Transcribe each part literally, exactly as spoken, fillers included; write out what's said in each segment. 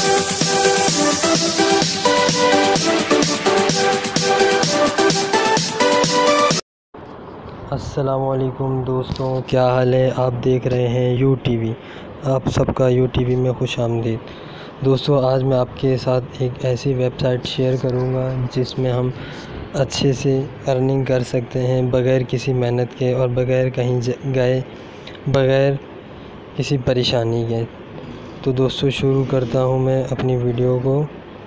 अस्सलामुअलैकुम दोस्तों, क्या हाल है। आप देख रहे हैं यू टीवी। आप सबका यू टीवी में खुश आमदीद। दोस्तों, आज मैं आपके साथ एक ऐसी वेबसाइट शेयर करूंगा जिसमें हम अच्छे से अर्निंग कर सकते हैं बग़ैर किसी मेहनत के और बग़ैर कहीं गए, बग़ैर किसी परेशानी के। तो दोस्तों, शुरू करता हूं मैं अपनी वीडियो को।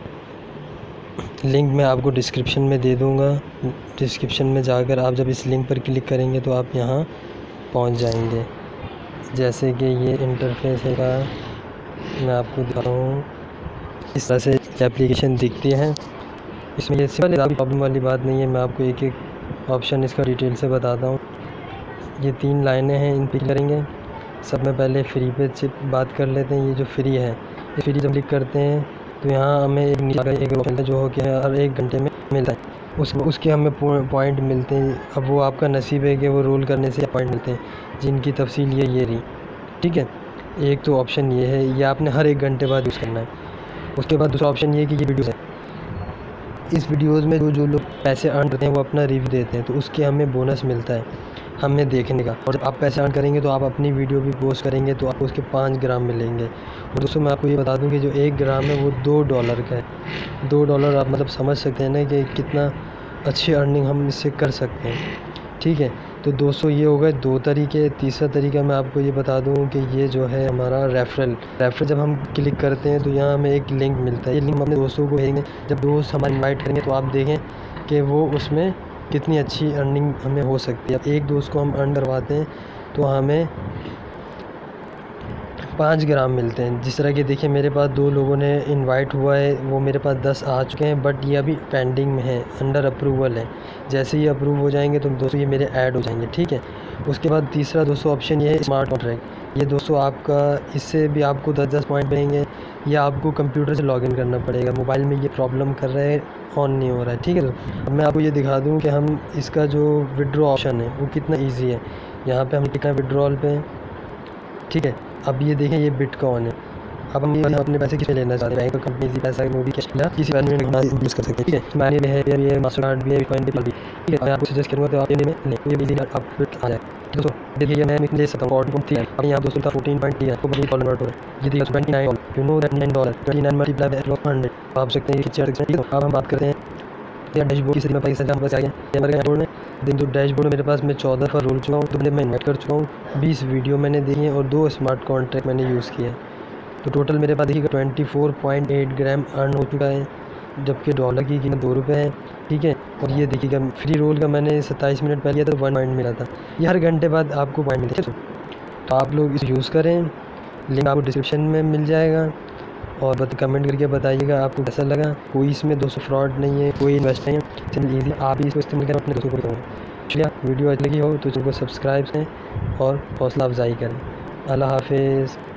लिंक मैं आपको डिस्क्रिप्शन में दे दूंगा। डिस्क्रिप्शन में जाकर आप जब इस लिंक पर क्लिक करेंगे तो आप यहां पहुंच जाएंगे। जैसे कि ये इंटरफेस है, मैं आपको दिखा रहा हूँ। इस तरह से एप्लीकेशन दिखती है। इसमें ये सिंपल ज़्यादा प्रॉब्लम वाली बात नहीं है। मैं आपको एक एक ऑप्शन इसका डिटेल से बताता हूँ। ये तीन लाइनें हैं, इन पर करेंगे। सब में पहले फ्री पे बात कर लेते हैं। ये जो फ्री है, ये फ्री जब क्लिक करते हैं तो यहाँ हमें एक नीचे एक ऑप्शन है जो हो गया हर एक घंटे में मिलता है। उस उसके हमें पॉइंट मिलते हैं। अब वो आपका नसीब है कि वो रोल करने से पॉइंट मिलते हैं, जिनकी तफसील ये ये रही। ठीक है, एक तो ऑप्शन ये है, ये आपने हर एक घंटे बाद यूज़ करना है। उसके बाद दूसरा ऑप्शन ये है कि ये वीडियोज़ है। इस वीडियोज़ में जो जो लोग पैसे अर्न करते हैं वो अपना रिव्यू देते हैं, तो उसके हमें बोनस मिलता है हमें देखने का। और जब आप पैसे अर्न करेंगे तो आप अपनी वीडियो भी पोस्ट करेंगे तो आपको उसके पाँच ग्राम मिलेंगे। और दोस्तों, मैं आपको ये बता दूं कि जो एक ग्राम है वो दो डॉलर का है। दो डॉलर आप मतलब समझ सकते हैं ना कि कितना अच्छी अर्निंग हम इससे कर सकते हैं। ठीक है, तो दोस्तों ये हो गए दो तरीके। तीसरा तरीका मैं आपको ये बता दूं कि ये जो है हमारा रेफरल रेफरल जब हम क्लिक करते हैं तो यहाँ हमें एक लिंक मिलता है। ये लिंक हम अपने दोस्तों को भेजेंगे। जब दोस्त हमारे इनवाइट करेंगे तो आप देखें कि वो उसमें कितनी अच्छी अर्निंग हमें हो सकती है। अब एक दोस्त को हम अर्न करवाते हैं तो हमें पाँच ग्राम मिलते हैं। जिस तरह कि देखिए, मेरे पास दो लोगों ने इनवाइट हुआ है, वो मेरे पास दस आ चुके हैं, बट ये अभी पेंडिंग में है, अंडर अप्रूवल है। जैसे ये अप्रूव हो जाएंगे तो दोस्तों ये मेरे ऐड हो जाएंगे। ठीक है, उसके बाद तीसरा दोस्तों ऑप्शन ये है स्मार्ट कॉन्ट्रैक्ट। ये दोस्तों आपका, इससे भी आपको दस दस पॉइंट मिलेंगे, या आपको कंप्यूटर से लॉगिन करना पड़ेगा। मोबाइल में ये प्रॉब्लम कर रहा है, ऑन नहीं हो रहा है। ठीक है, तो अब मैं आपको ये दिखा दूँ कि हम इसका जो विड्रॉ ऑप्शन है वो कितना ईजी है। यहाँ पर हम क्लिक करें विड्रॉल पे। ठीक है, अब ये देखें, ये बिटकॉइन है। अब हम ये अपने पैसे किसे लेना चाहते हैं, बैंक कंपनी से पैसा वो भी कैश या किसी बैंक में यूज़ कर सकते हैं। ठीक है, मैंने में है, ये मास्टर कार्ड भी है, बिटकॉइन भी। ठीक है, मैं आपको सजेस्ट करूँगा तो आप ये में लें, ये इजीली आप आ जाए। दोस्तों देखिए, मैं ले सकता हूँ फोर्टी पॉइंट थ्री है। अब यहाँ दोस्तों का फोर्टीन पॉइंट थ्री है, आपको बड़ी कॉन्वर्ट हो रहा है। ये देखिए twenty nine dollar, you know that nine dollar twenty nine multiply by hundred. आप सकते हैं कि चार। ठीक है, अब हम बात करते हैं या डैशबोर्ड की। मैं पैसा जहाँ बस आ गया हमारे डैशबोर्ड में। दिन तो डैशबोर्ड मेरे पास मैं चौदह पर रोल चुका हूँ, तो मैं इन्वाइट कर चुका हूँ। बीस वीडियो मैंने देखी है और दो स्मार्ट कॉन्ट्रैक्ट मैंने यूज़ किया है। तो टोटल मेरे पास देखिएगा twenty four point eight gram earn हो चुका है, जबकि डॉलर की कीमत दो रुपये है। ठीक है, और ये देखिएगा फ्री रोल का मैंने सत्ताईस मिनट पहले किया था, वन पॉइंट मिला था। ये हर घंटे बाद आपको पॉइंट मिलते हैं। तो आप लोग इसे यूज़ करें। लिंक आपको डिस्क्रिप्शन में मिल जाएगा। और बत कमेंट करके बताइएगा आपको कैसा लगा। कोई इसमें दोस्तों फ्रॉड नहीं है, कोई इन्वेस्ट नहीं है, सिंपल ईजी। आप ही इसको इस्तेमाल करें, अपने दोस्तों को बताएं। चलिए, वीडियो अच्छी लगी हो तो चैनल को सब्सक्राइब करें और हौसला अफजाई करें। अल्लाह हाफिज़।